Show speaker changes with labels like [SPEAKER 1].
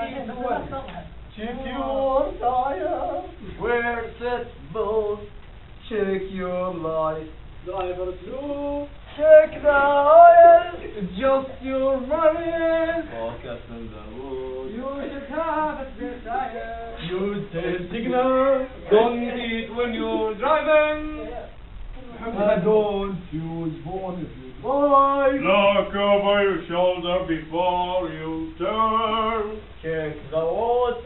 [SPEAKER 1] Check your tires, wear set belts, check your lights.
[SPEAKER 2] Driver 2.
[SPEAKER 1] Check the oil, adjust your running.
[SPEAKER 3] Focus on the road.
[SPEAKER 2] You should have a spare tire.
[SPEAKER 1] Use the signal, don't eat when you're driving. Don't use phone if you drive.
[SPEAKER 3] Look over your shoulder before you turn.
[SPEAKER 1] Check the watch,